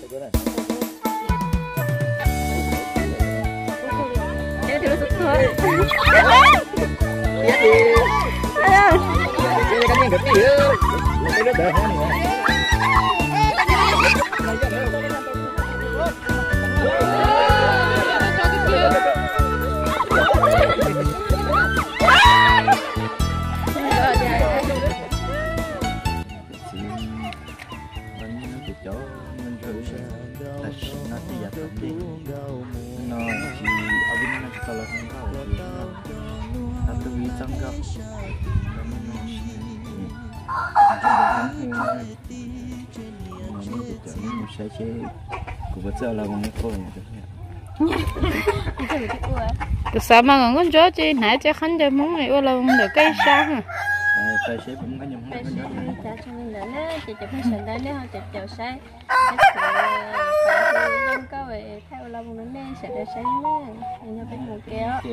Từ sao mà con chó chứ nãy cho khánh cho món này là được cây sao hả? Tài xế cũng có nhầm Tài xế trả cho mình nữa nè, chị chụp hình sẵn đây nếu không chụp chào say. Không có về theo là một nè, sẽ để say nè, nó bên một kéo.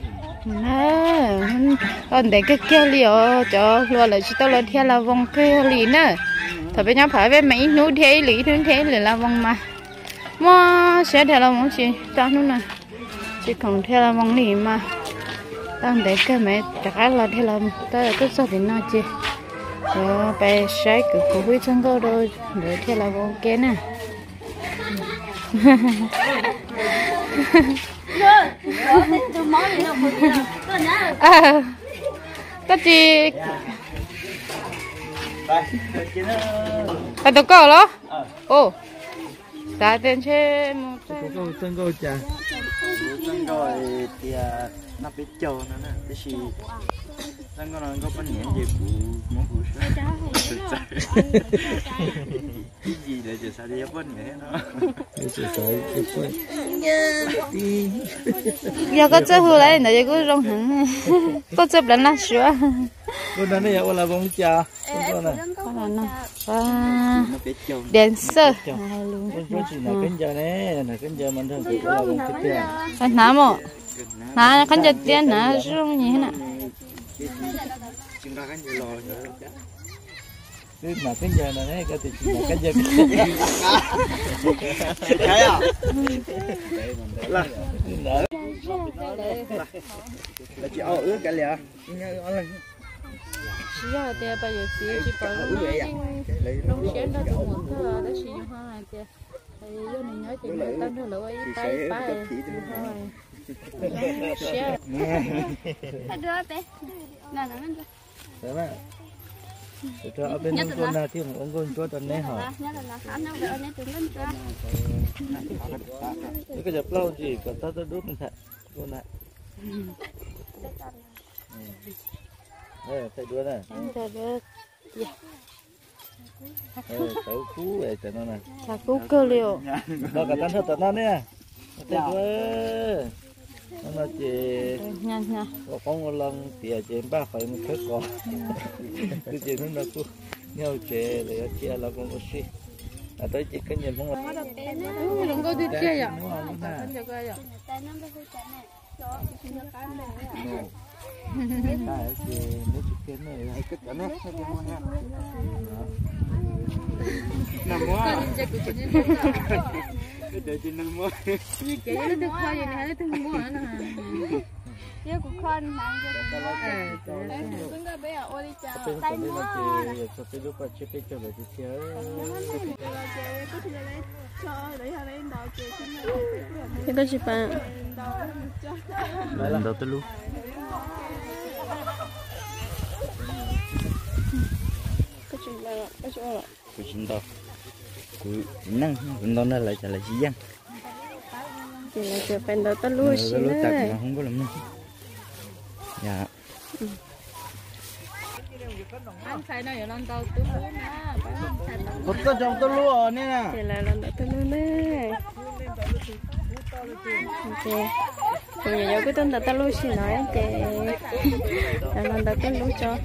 Nè, con để cái kia liệu cho luôn là chỉ tao là theo là vòng kia lì nè. Thật bây giờ phải với mấy nút thế lì là vòng mà sẽ theo là vòng gì tao nữa nè, chỉ còn theo là vòng lì mà. Đang để cái mẹ trả là thế là ta cứ sao đến nó chứ rồi bé sai cứ vui chân câu đôi để thế là vô kia nè cái gì tao có đó ô ta tên chơi một chân câu chả chân câu thì nó bị trâu nữa nè cái gì đang có bánh nhện gì của món của sữa cái gì để chờ sao đi bánh nhện nó giờ có chơi hù lại này có rong hẳn có chấp đánh là sữa con này là là bông trà con này và dancer con chỉ là cái giờ này là cái giờ mình thường tự là bông trà anh nắm không nà khán giả tiền nà rong như thế nào chúng ta cái giờ lò mà cái giờ này cái thì cái giờ thấy à là chị ao ướt cái liền chỉ là để bây giờ chỉ bảo rong xén đó tụi một thứ đó chỉ như hoa này chứ thì vô này nói chuyện người ta nữa là tay phải ở bên con là thì ông con cho tuần này hả? Cái dập lâu gì còn tao đút mình thật con này. Đây thấy đứa này. Tao cú vậy cho nó này. Tao cú cơ liệu. Nó cả tan hết nó nè. Thấy đứa. Nó chỉ có một lần tiền chỉ 3 phải một cái con cái gì nó cũng nhau chè rồi chia là con một xí à tới chỉ cái nhìn không là đừng có đi chơi à cái gì nó chỉ cái này hay cái đó nè nằm mua cái đấy chỉ nằm mua cái nó được khoai gì này nó được mua nữa Dia bukan manja. Tengah bayar oli cah. Tay mua. Tapi lupa cek coba di sini. Cái đó gì bạn? Lần đầu tôi luôn. Cái chuyện là cái chuyện là. Cái chuyện đó. Năng nó là chả là gì vậy? Thì là chụp bên đó tao lui xí nữa. Mà không có làm nữa. Dạ. Anh phải nói lần đầu tôi luôn nè. Một cái trong tôi luôn nè. Thì là lần đầu tôi luôn nè. Ok. Thì giờ cái tên là tao lui xí nói anh chị. Là lần đầu tôi lui cho.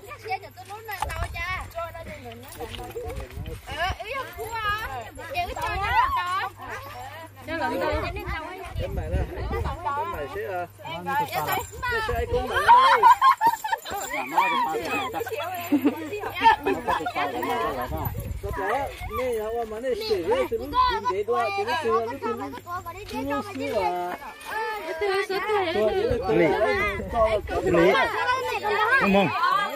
Cho lần đầu. Cái mày nè. Cái mày sẽ cái sẽ cũng mày đây. Cái chả nè họ mà nè sửa đấy từ lúc để qua từ lúc từ lúc xưa à lý không mong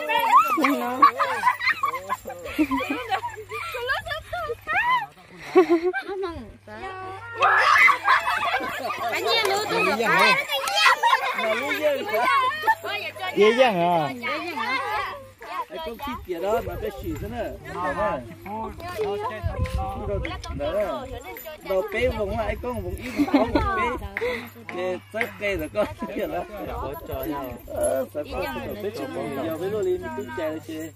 dễ dàng à cái con chip kia đó mà cái xì thế này đầu bé vùng lại con vùng ít con vùng bé cái cây là con kia đó có trò nhau phải có bé chụp con giờ với lô lim tính chạy rồi chị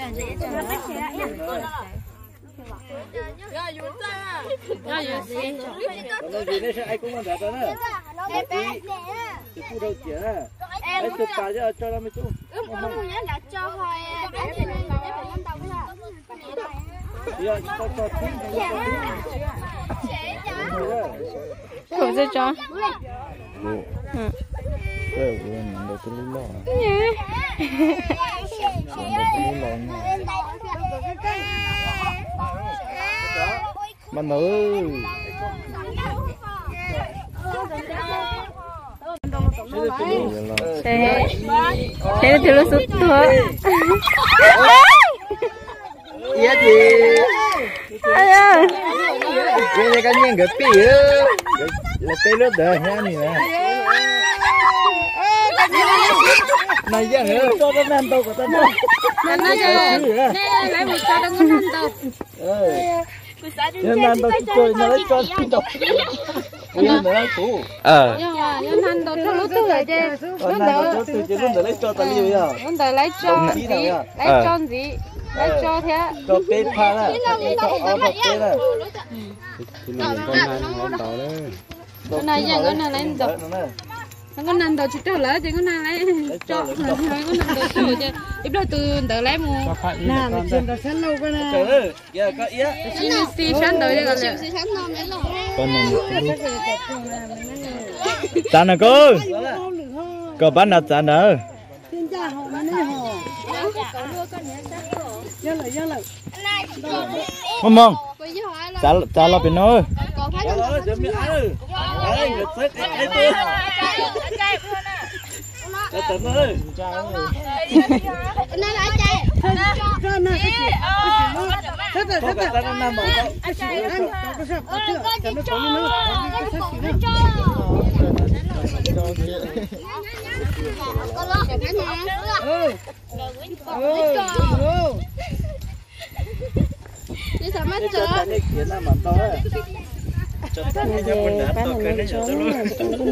còn gì nữa ai cũng ăn được đó nè cái cu đâu chả ai chụp bài cho nó mới chụp không sẽ cho mà nữ thế thì nó sụt thôi iya gì ayo cái cái nhiên cái pi là cái lớp đời ha nè này giờ nữa cho nó ăn đâu của ta đâu nó chơi nè lấy một cho nó ăn đâu nó ăn đâu chơi nó lấy cho đâu nó lấy thủ nó ăn đâu cho lúc rồi chứ nó lấy cho ta liu à nó lấy cho gì lấy cho thế cho bé pha đó cho ao học bé đó con này giờ con này lên đầu con nằm đầu chút lỡ thì con này lấy cho con nằm đầu chút chứ ít đâu từ từ lấy mua nè mình xem đầu sáng lâu cái nè trời giờ có ý xin xí sáng đời đây con này chán à cô bán nào chán nữa mong mong chả lo bên nữa đi sao mất cho ta này kiến là mắm to đấy cho ta này cho con đá to cái này cho ta luôn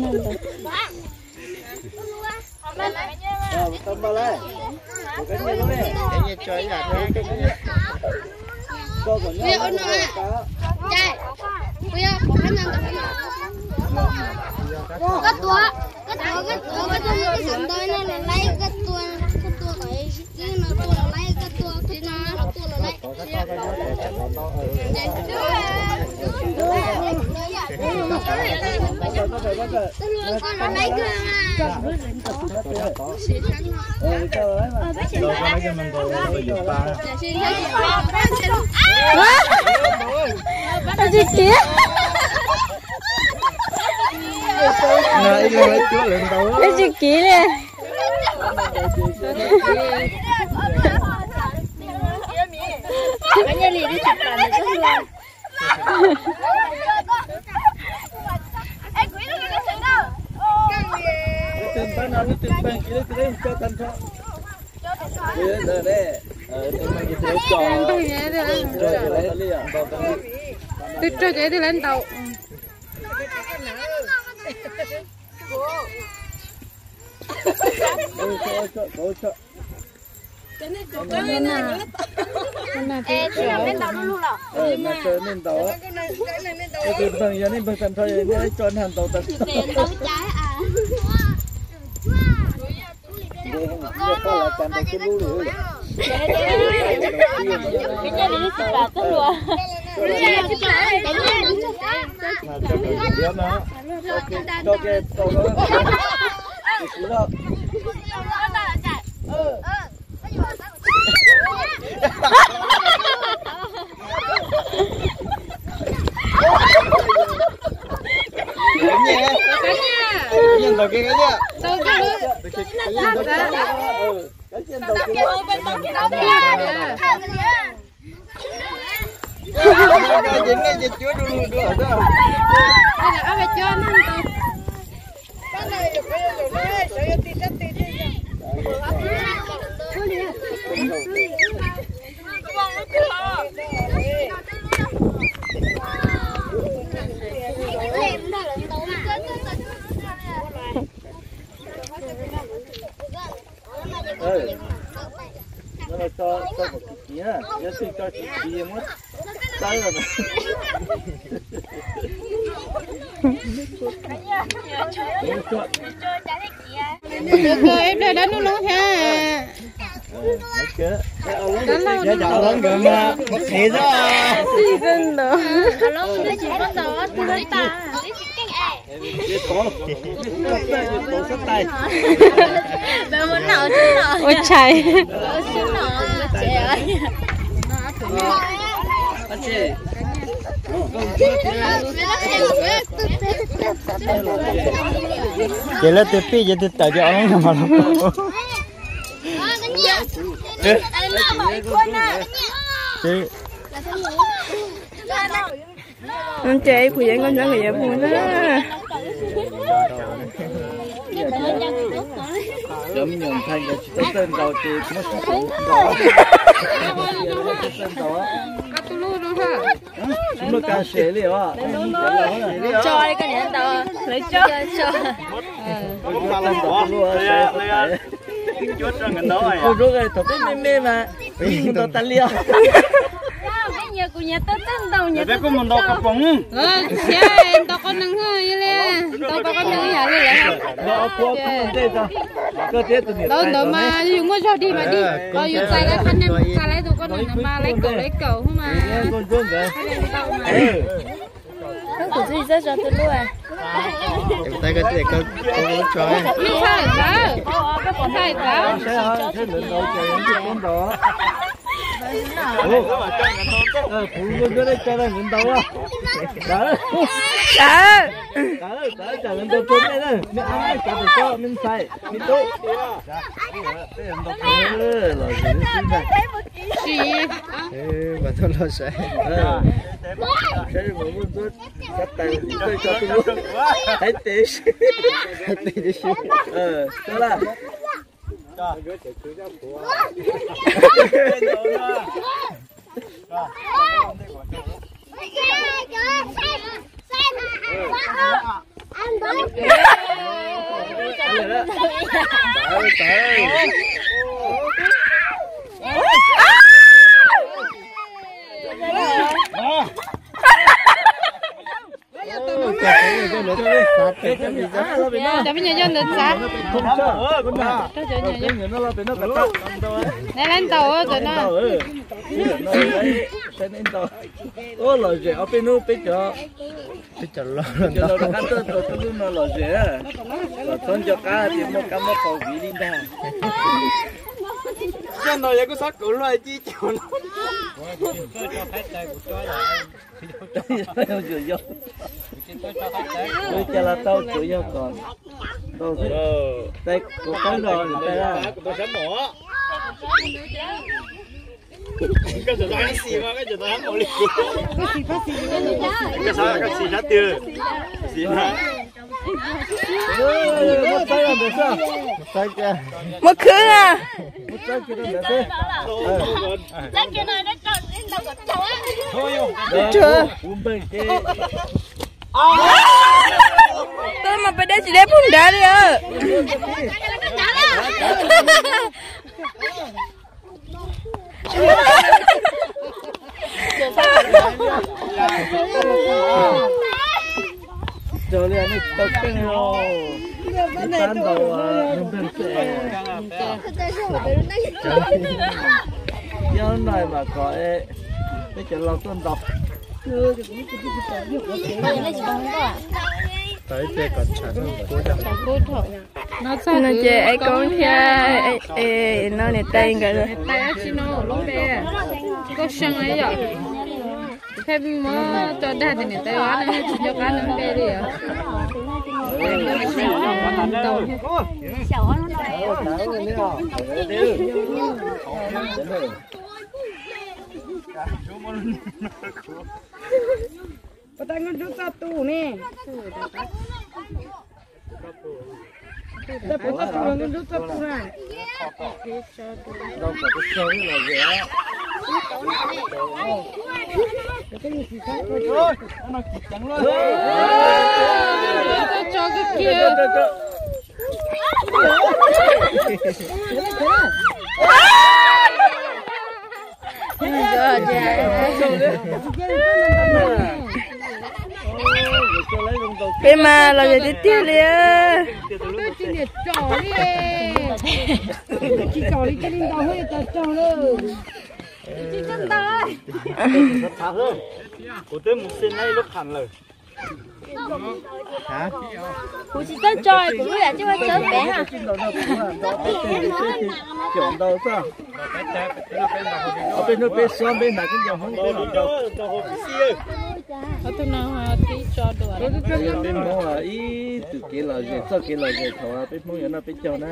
tôm bao lấy cái này luôn này cái này chơi nhạt cái này cho còn nhau chạy bây giờ có khả năng cái tua cái sản tôi này là lấy cái tua cái nó tua là lấy cái tua thì nó tua là lấy gì kia cái gì kia nè cái này đi chụp ảnh cho luôn tìm bán nào tìm bán kia để cho tan cho đây đây tìm bán kia cho tôi cho cái thì lên tàu cho Ê, tôi làm lên tàu luôn rồi. Mà chơi lên tàu á. Cái tiền bằng giờ nên bằng tầm thôi để cho hàng tàu tận. Tiền tàu trái à. Đây có là tầm tàu cái lúa nữa. Cái này đi chụp là tốt luôn. Mà cho cái gì đó. Cho cái tàu đó. Nhân đầu kia cái nhá. Đâu cái nữa. Cái trên đầu kia. Cái gì nghe gì chúa đu đu ở đó. Đây là áo cho nó. Cái này được cái sợi tí rất tí đi. Nó cho một cái gì á, giờ xin cho chị gì mất, tới rồi. Được rồi, em đây đánh nó luôn ha. Cái chảo lớn gần mà, mất thế đó. Dân đó. Alo, tôi chỉ có đó, tôi lấy ta. Cái tổ sắt tay. Bé muốn nở chứ nở. Ôi trời. Chứ nở, chị ơi. Anh chị. Chị lên từ phi, chị từ tại cho ông mà lo. Chị. Con trẻ của vậy con chẳng người buồn đó. Cho mình nhận thành cái chỉ tên đầu thì nó sẽ không đó. Tên đó. Cắt luôn luôn ha. Chúng nó càng xế liệu à. Cho đi cái nhẫn tao. Lấy cho. Tên đó luôn à. Chút cho người đó Cô rốt rồi, thật cái mê mà. Mình đó ta liêu. Nhà của nhà tôi tên đầu nhà. Để có một đầu cặp bóng. Em tao con nâng hơi lên. Tao có con nâng nhà lên vậy. Nó có đây sao? Có thế tụi Đâu đâu mà dùng có cho đi mà đi. Coi dùng xài lấy khăn em xài lấy tụi con này mà lấy cầu không mà. con rốt rồi. Nó của gì rất cho tôi luôn à. Em tay cái gì con cho em. Mình xài đó. Xài đó. Sẽ lượn đầu trời những con đó. Phụ nhân cái đấy cho nó lượn đầu á. Đó. Đó cho lượn đầu trốn đây đó. Mình ai cho được cho mình xài. Mình tốt. Rồi xin này. Chị. Mà tôi lo sẽ. Sẽ một con rốt. Cắt tay tôi cho tôi luôn. Hãy tí. Hãy tí đi xíu. Cho là. Cho bây giờ cho được sao? Này lên tàu rồi nó. Ô lò dẻ ở bênนู้bên chỗ. Tôi chờ lo Cho nó ăn tơ tơ tơ nó lò dẻ. Con cho cá thì một cá một cầu vị đi ra. chân rồi có sát cũ loài chi chịu nó. Tôi cho là tao chửi nhau còn. Tao thích. Đây có cái rồi đây là. Tôi sắm bỏ. Cái giờ tôi ăn xì mà cái giờ tôi ăn bỏ liền. Cái sao cái xì sát tiêu. Xì mà. Một tay làm được sao? Một tay kia. Một khứ à? Một tay kia làm được sao? Chắc cái này nó tròn lên đầu của cháu á. Thôi không? Chưa. Uống bên kia. Tôi mà phải để chị đẹp phun đá đi ơ. Rồi này nó tao cái này rồi. Bán đầu mình bên xe. Nhớ này mà gọi cái chỗ lọc con đọc. Tới đây còn chả đâu. Nó chơi ai con theo nó này tay cái rồi. Tay á chị nó lúc đây. Có sân ấy rồi. thêm mà cho đa thì người ta nói nó chỉ cho cá nó bê đi à. Patay con chút satu nè. Dapat satu con chút satu nè. Đâu có cái sợi là gì á? Rồi, nó chẳng luôn. Cho cái kia. Bên mà là gì tiếp liền? Tôi chỉ để trò đi. Chỉ trò đi cho nên tao hơi trò luôn. Chỉ chân tao. Rất thà hơn. Của tôi một xin này lúc hẳn rồi. Hả? Cô chỉ tới chơi, cô nói là chứ phải chơi bé hả? Chọn đâu sao? Ở bên nó bên xóm bên này cũng dòng không có. Ở bên nào tí cho đồ. Bên mông là ý từ kia là gì, sau kia là gì, thầu bên mông nó bên cho nó.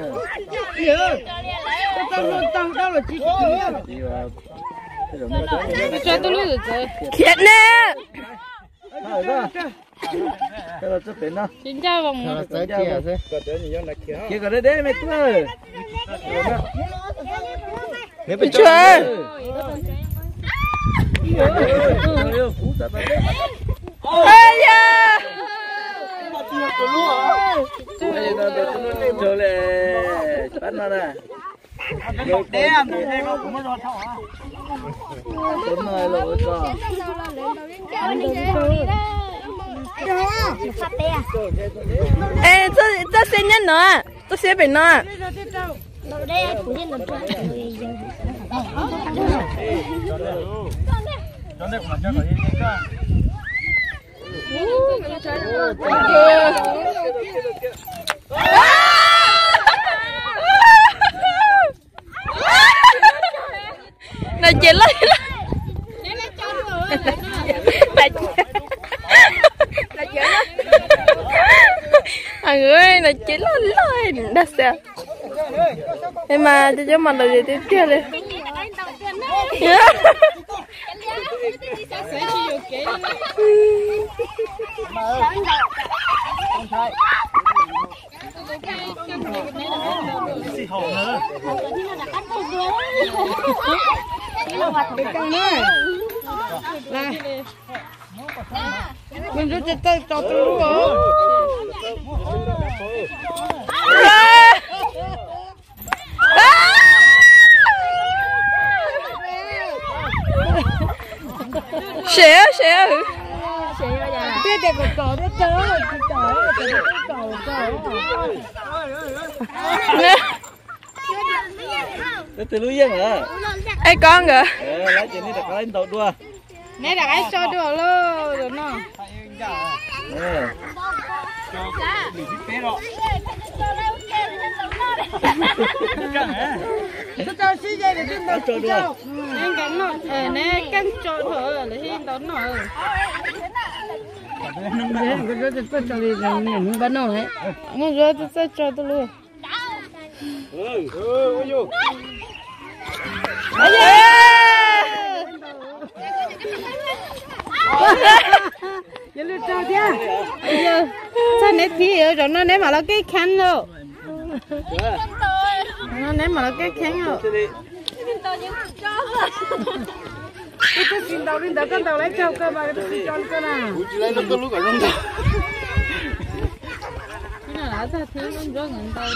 Tao là chỉ Thì là Cho tôi luôn rồi. Thiệt nè. thôi đó. Cái là chấp nó. Xin chào vòng. Tới kia thế. Kia cái đấy mày tôi. Nếu bị Chưa. Ây da. Trời ơi, bắn nó nè. Đúng rồi, lỗi rồi. Ê, tôi sẽ nhân nó. Tôi sẽ bị nó. Này chị lấy thằng ơi là chỉ lên đặt xe em mà cho mình là gì tiếp theo đi mình rút tay cho tôi luôn. Xẻ Thế để còn cỏ nó chớ rồi, Từ lúc yên hả? ê con kìa Lấy chuyện này đặt lên tàu đua. nè đặt ai cho đùa luôn rồi nó cho xí dây để trên đó Cho đua. nè cắn nó nè cắn cho thở là hiện đó nó cái đó tôi cho đi rồi mình bắt nó đấy. ngon rồi tôi sẽ cho tôi luôn Giờ lên cho thế. giờ sao nè thì ở trong nó nè mà nó cái khăn rồi nó nè mà nó cái khăn rồi Tôi xin tàu lên đó con tàu lấy cho cơ mà tôi xin cho cơ nào. Lấy nó có lúc ở trong đó. cái nào là sao thì con rơi ngẩn tao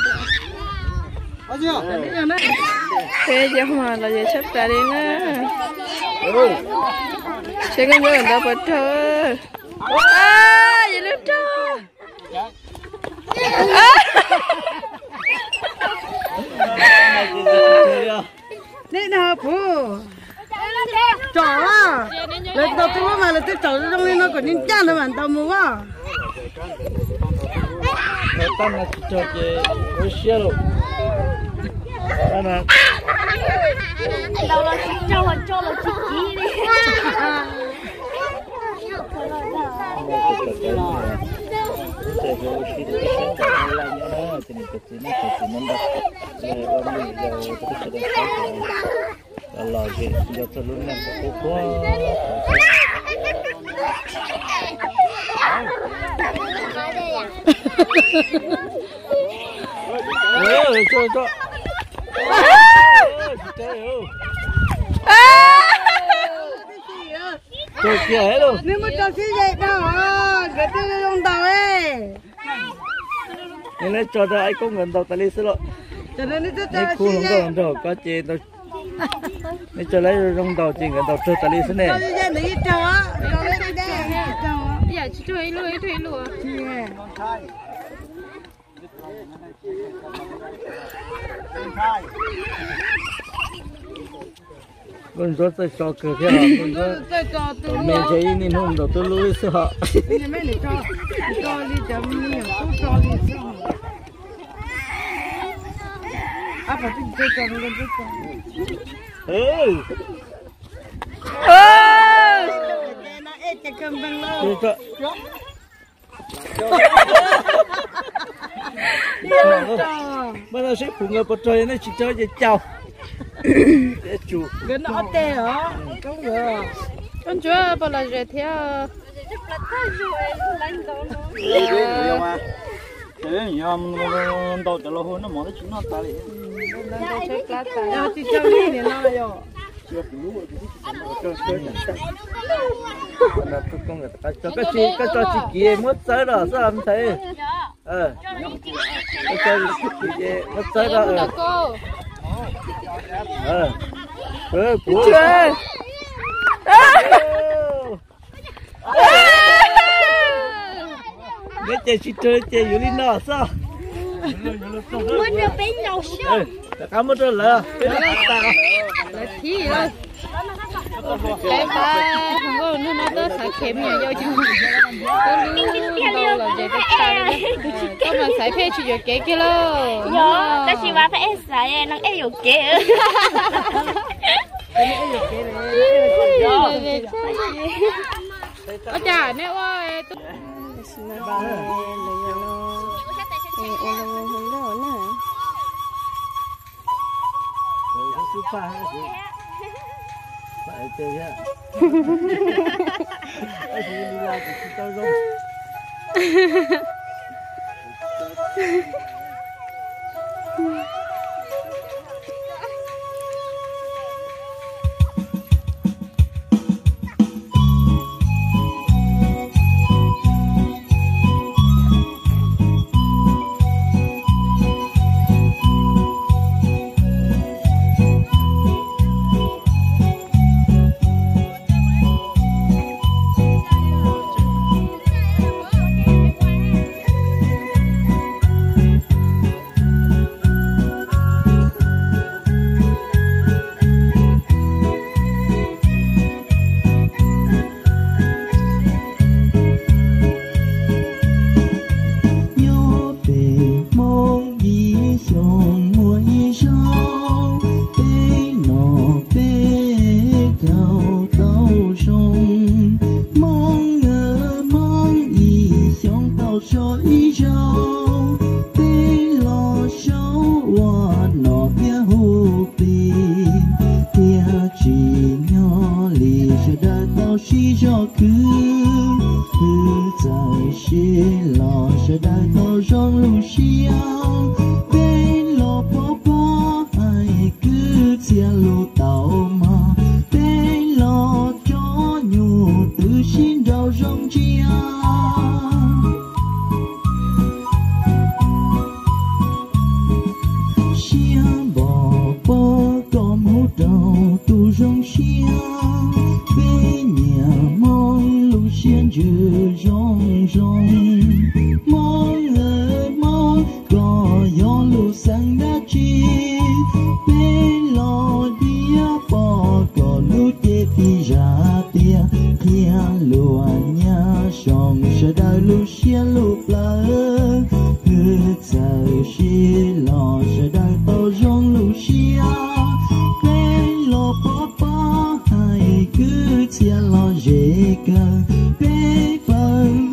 Đấy. thế chứ mà là giờ sắp ra đi nữa sẽ con rơi ngẩn tao bật thôi vậy luôn cho Đấy nào phụ. Chó à. Lên tàu tôi mà là tôi chó trong đây nó còn nên chăn nó bản tàu mua à. Tâm là cho chị ôi xe luôn. Đó nè. Đâu là cho là chỉ đi. Trời kia hết luôn. Nếu mà cho xí vậy đâu, cái tôi không tàu ấy. Nên là cho ai cũng gần tàu tali xí rồi. Cho nên nó cho Nên khu không có gần tàu có chị tàu. Nên cho lấy rong tàu chị gần tàu cho tali xí này. Cho đi ra để cho, cho lấy đi đây. Bây giờ chị thuê luôn. Con rốt tới cho cửa kia hả? Con rốt mẹ chơi nên hôm đầu tôi lui sợ. Nên mấy này cho đi chấm nhiều, tôi cho đi sợ. À phải tôi cho nó lên tôi cho. Nó ép cái cơm bằng lâu. Bây giờ sẽ phụ người bật trời nó chỉ chơi để chào. Để chủ. Cái nó tê hả? Không được. Con chúa bao giờ về theo. Thế nhỉ, đầu cho nó hôn nó mỏ nó chín nó ta đi. Chỉ cho đi để nó rồi. Cho chị kia mất tới rồi sao làm thế? Cho chị kia mất tới rồi. Bố. Trời. Cái chị chơi chịอยู่นี่น่ะsao? Muốn được bên đầu sao? Cảm ơn rồi là. Là thi rồi. Cái ba không có nó tới xài kem nhiều vô trong. Tôi đâu là về tới ta đi. Có mà xài phê chỉ được cái kia luôn. Yo, ta chỉ vào phải xài năng ấy được kế. Ở chả nè ơi. Phải chơi ha. Ai đi ra thì tao rong. Hãy subscribe cho kênh Ghiền Mì Gõ để không bỏ lỡ những video hấp dẫn.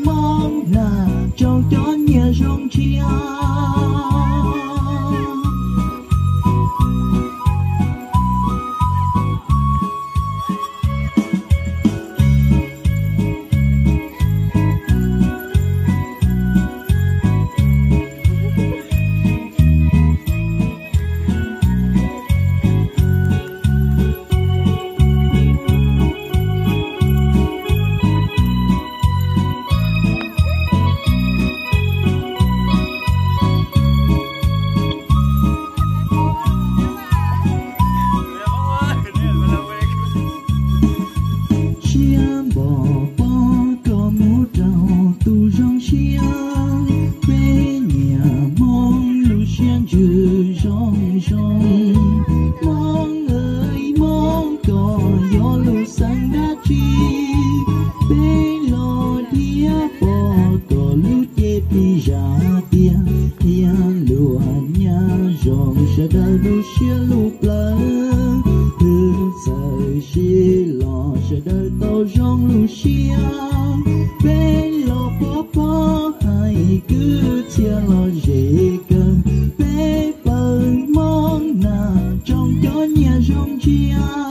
chia bên lo bó bó hay cứ chia lo dễ cần bé bơi mong nà trong gió nhà rong chia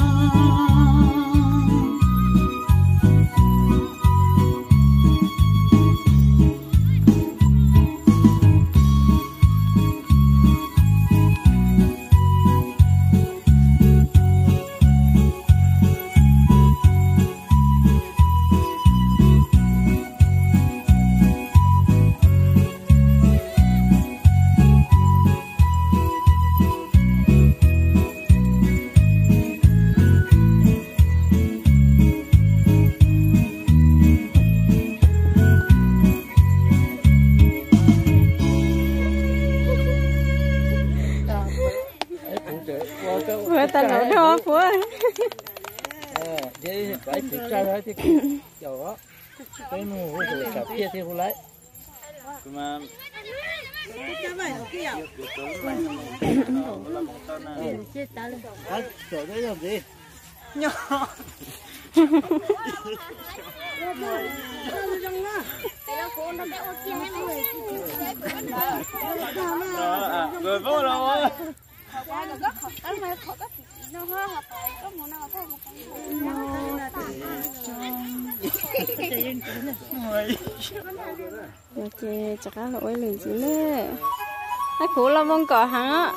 vừa ta nấu đo phú vậy phải chịu ra đấy thì chầu đó cái nó rồi cả kia thì không lấy mà chầu đấy làm gì nhỏ rồi vô rồi chị chắc là lỗi lười gì nữa cái cũ là mong cỏ hả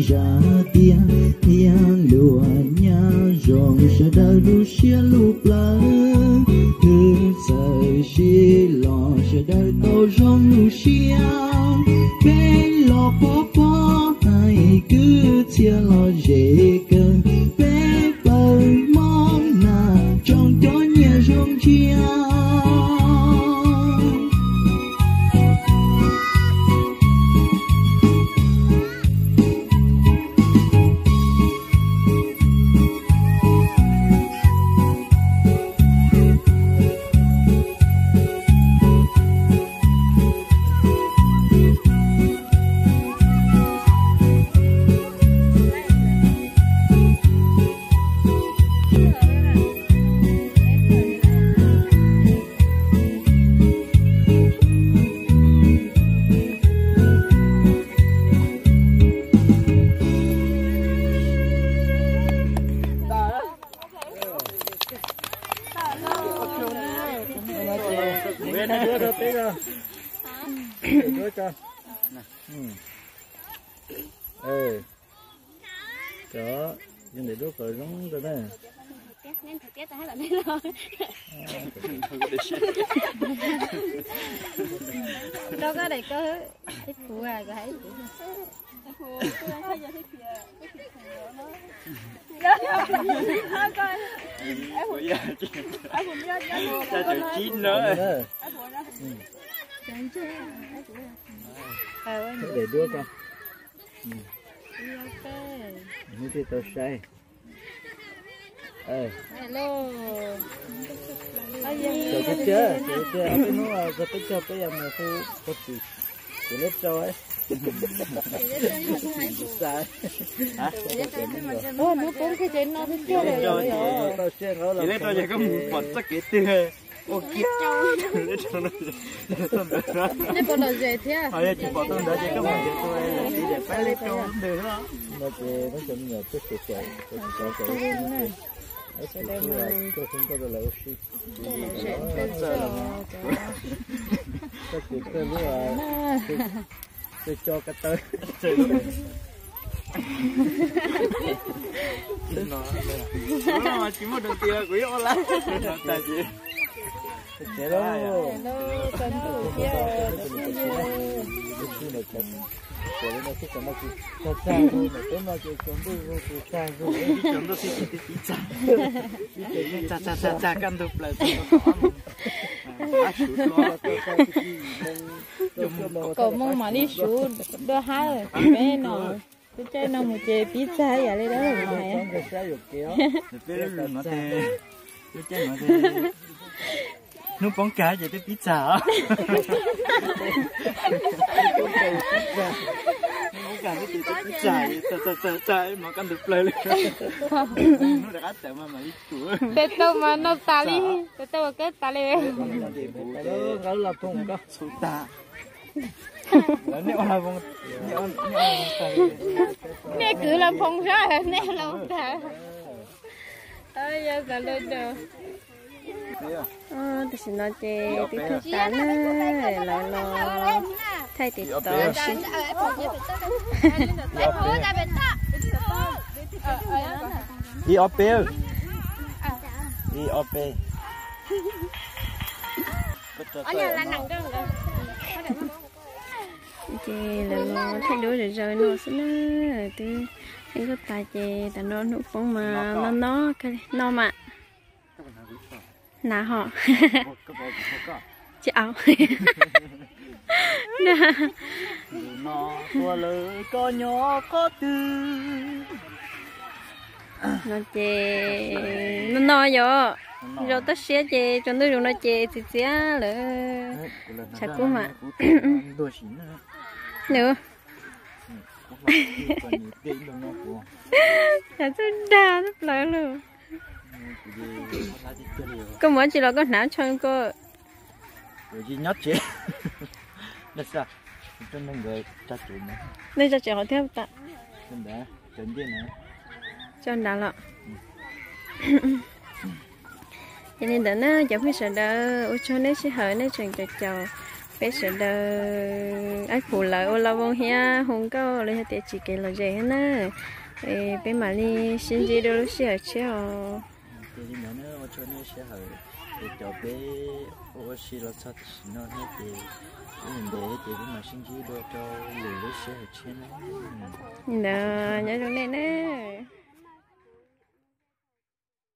ra tia tia lúa nhà rồng sẽ đợi lũ xia lũ plơ cứ sợi xì lò sẽ đợi tàu rong lũ xia bên lò bó bó hay cứ chia lò dễ cần bé bờ mong na trong gió nhẹ rong chia Bên này đưa được tí rồi. Đưa cho. Đó, nhưng để đốt rồi giống rồi đây. Nên thực tiết ta hay là nên rồi. Đâu có để có thích phụ à có thấy. Chín nữa. Để đốt con. Như thế tao say. Hello. Cho cái chưa, cái nó cho cái cho cái mà thu có gì. Để lớp cho ấy. Sai. Hả? Ô, nó cũng cái chuyện nó thích chơi rồi. Tao xem nó là. Để cho cái một sắc cái tươi. Ô kia. Đây còn là gì thế? Thôi chị bỏ tôi đó chị có một cái tôi là chị để phải lấy cho được đó. Nó chấm nhờ chút chút chảy. Tôi không có là oxy. Tôi chỉ tôi biết là tôi cho cái tới. Nó mà chỉ một đồng tiền quý ô lắm. Tại chị. Hello. Hello, con thủ kia. Nó sẽ có một cái cha rồi, nó nó cái con đu cái cha rồi, Chúng tôi sẽ tí cha căn đục lại. Cậu mong mà đi xuống đưa hai bé nó cái chơi nó một chế pizza vậy đấy đó là cái này. cái cha được kéo. Để nó thế. Cái chơi nó thế. Nó bóng cá vậy tới pizza á. Bóng cá nó tới pizza, chạy mà căn được play lên. Nó đã cắt mà ít tuổi. Để tôi mà nó tali, để tôi cái tali. Nó là thùng đó. Số ta. Nếu là bóng, Nè cứ làm phong ra, nè làm ta. Ơi giờ cả lên rồi. Thì xin nói chê tí thức tán lại lo thay tí tỏ xin đi ở bê, đi ở bê. Ở nhà là nặng đó rồi. chê là lo thay đổi rồi nó xin từ anh có tài chê ta nó nụ phong mà nó cái nó mà nà họ chị áo Nó tua lỡ có nhỏ có tư. nó chê nó no rồi tất xé chê cho nó dùng nó chê thì xé lỡ chả cú mà nữa chả tôi đa rất lớn luôn có mỗi chỉ là có não chân cô rồi gì nhóc chị. Là sao? Cho nên người cha chuyện này. nên cho trẻ họ theo tạ Nên đã chuyện gì nữa. cho đã lọ cho nên đó nó chẳng phải sợ đâu cho nên sẽ hỏi nó chẳng chào chào bây giờ là ai phụ lại ô lao vong hia không có lấy tiền chỉ cái là gì hết nè bây mà đi xin gì đâu xíu xíu thì mà nó cho nó sẽ hỏi để cho bé ô xí lo sao thì nó hết thì mình để thì bây mà xin gì đâu cho lười lấy xíu hết chứ nè nhớ trong đây nè